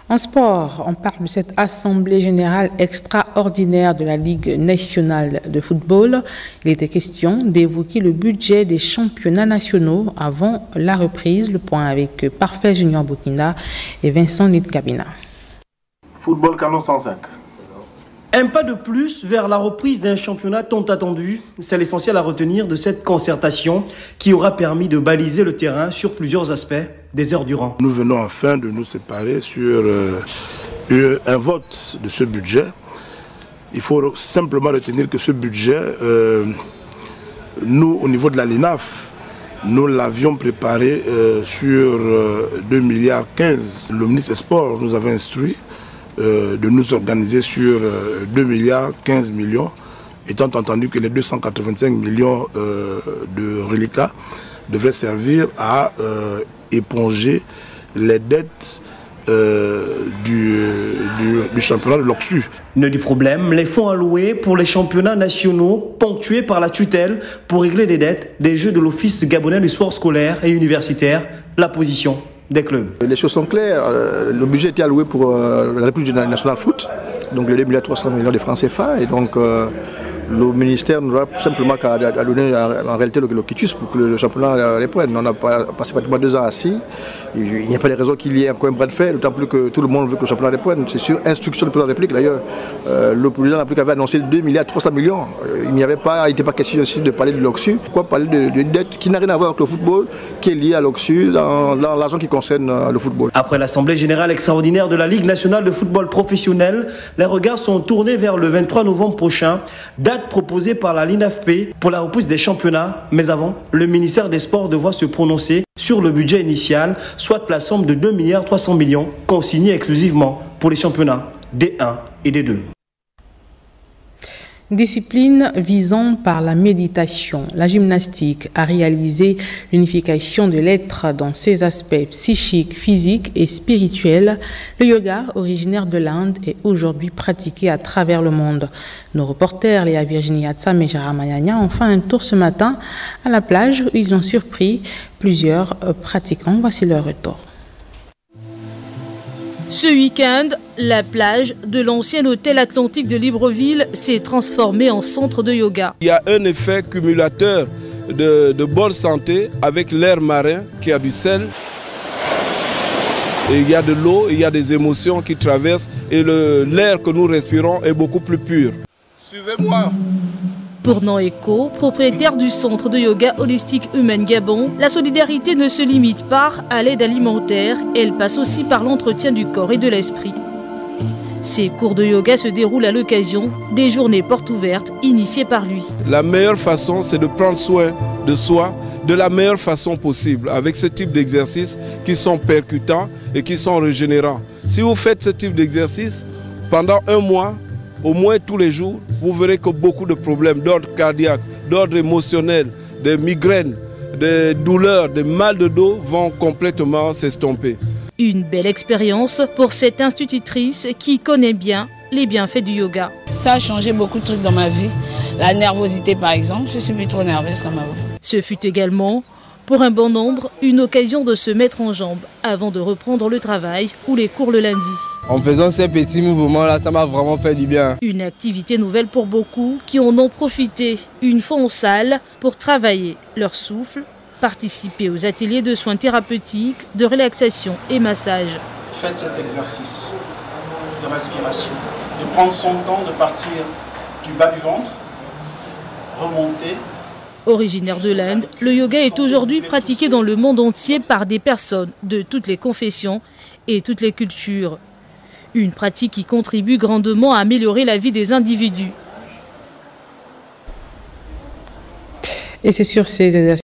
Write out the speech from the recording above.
En sport, on parle de cette assemblée générale extraordinaire de la Ligue nationale de football. Il était question d'évoquer le budget des championnats nationaux avant la reprise. Le point avec Parfait Junior Burkina et Vincent Nidkabina. Football Canon 105. Un pas de plus vers la reprise d'un championnat tant attendu. C'est l'essentiel à retenir de cette concertation qui aura permis de baliser le terrain sur plusieurs aspects des heures durant. Nous venons enfin de nous séparer sur un vote de ce budget. Il faut simplement retenir que ce budget, nous, au niveau de la LINAF, nous l'avions préparé sur 2,15 milliards. Le ministre des Sports nous avait instruit de nous organiser sur 2,15 milliards, étant entendu que les 285 millions de reliquats devaient servir à éponger les dettes du championnat de l'OCSU. Ne du problème, les fonds alloués pour les championnats nationaux ponctués par la tutelle pour régler des dettes des Jeux de l'Office gabonais du sport scolaire et universitaire, la position des clubs. Les choses sont claires. Le budget était alloué pour la République nationale foot, donc les 2,3 milliards de francs CFA, et donc le ministère n'aura simplement qu'à donner en réalité le quitus pour que le championnat les prenne. On a passé pratiquement 2 ans assis. Il n'y a pas de raison qu'il y ait encore un bras de fer, d'autant plus que tout le monde veut que le championnat les prenne. C'est sur instruction du président de la République. D'ailleurs, le président de la République avait annoncé 2,3 milliards. Il n'était pas question aussi de parler de l'OCSU. Pourquoi parler de dettes qui n'a rien à voir avec le football, qui est liée à l'OCSU, dans l'argent qui concerne le football. Après l'Assemblée générale extraordinaire de la Ligue nationale de football professionnel, les regards sont tournés vers le 23 novembre prochain, date proposée par la LINAFP pour la reprise des championnats. Mais avant, le ministère des Sports devra se prononcer sur le budget initial, soit la somme de 2,3 milliards consignée exclusivement pour les championnats D1 et D2. Discipline visant par la méditation. La gymnastique a réalisé l'unification de l'être dans ses aspects psychiques, physiques et spirituels. Le yoga, originaire de l'Inde, est aujourd'hui pratiqué à travers le monde. Nos reporters Léa Virginie Atsam et Jara Mayanya ont fait un tour ce matin à la plage où ils ont surpris plusieurs pratiquants. Voici leur retour. Ce week-end, la plage de l'ancien hôtel Atlantique de Libreville s'est transformée en centre de yoga. Il y a un effet cumulateur de bonne santé avec l'air marin qui a du sel. Et il y a de l'eau, il y a des émotions qui traversent et l'air que nous respirons est beaucoup plus pur. Suivez-moi. Pour Naneko, propriétaire du centre de yoga holistique humaine Gabon, la solidarité ne se limite pas à l'aide alimentaire, elle passe aussi par l'entretien du corps et de l'esprit. Ces cours de yoga se déroulent à l'occasion des journées portes ouvertes initiées par lui. La meilleure façon, c'est de prendre soin de soi de la meilleure façon possible, avec ce type d'exercices qui sont percutants et qui sont régénérants. Si vous faites ce type d'exercice pendant 1 mois, au moins tous les jours, vous verrez que beaucoup de problèmes d'ordre cardiaque, d'ordre émotionnel, des migraines, des douleurs, des mal de dos vont complètement s'estomper. Une belle expérience pour cette institutrice qui connaît bien les bienfaits du yoga. Ça a changé beaucoup de trucs dans ma vie. La nervosité par exemple, je suis plus trop nerveuse comme avant. Ce fut également, pour un bon nombre, une occasion de se mettre en jambes avant de reprendre le travail ou les cours le lundi. En faisant ces petits mouvements-là, ça m'a vraiment fait du bien. Une activité nouvelle pour beaucoup qui en ont profité une fois en salle pour travailler leur souffle, participer aux ateliers de soins thérapeutiques, de relaxation et massage. Faites cet exercice de respiration, de prendre son temps, de partir du bas du ventre, remonter. Originaire de l'Inde, le yoga est aujourd'hui pratiqué dans le monde entier par des personnes de toutes les confessions et toutes les cultures. Une pratique qui contribue grandement à améliorer la vie des individus. Et c'est sur ces exercices